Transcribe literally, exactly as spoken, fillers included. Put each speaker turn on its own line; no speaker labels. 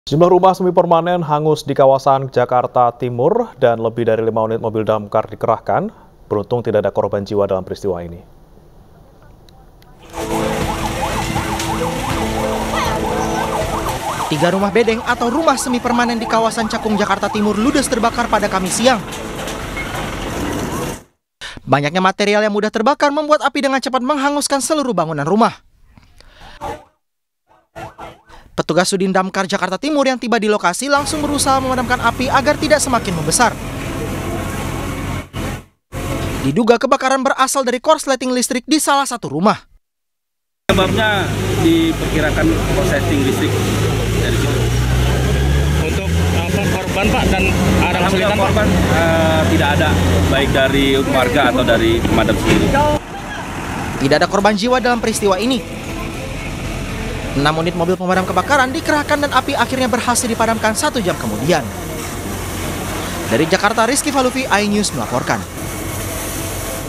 Sejumlah rumah semi permanen hangus di kawasan Jakarta Timur dan lebih dari lima unit mobil damkar dikerahkan. Beruntung tidak ada korban jiwa dalam peristiwa ini.
Tiga rumah bedeng atau rumah semi permanen di kawasan Cakung, Jakarta Timur ludes terbakar pada Kamis siang. Banyaknya material yang mudah terbakar membuat api dengan cepat menghanguskan seluruh bangunan rumah. Petugas Sudin Damkar Jakarta Timur yang tiba di lokasi langsung berusaha memadamkan api agar tidak semakin membesar. Diduga kebakaran berasal dari korsleting listrik di salah satu rumah.
Sebabnya diperkirakan korsleting listrik dari situ.
Untuk apa, korban Pak dan ada kesulitan
korban uh, tidak ada, baik dari warga atau dari pemadam sendiri.
Tidak ada korban jiwa dalam peristiwa ini. Enam unit mobil pemadam kebakaran dikerahkan dan api akhirnya berhasil dipadamkan satu jam kemudian. Dari Jakarta, Rizky Falufi, iNews melaporkan.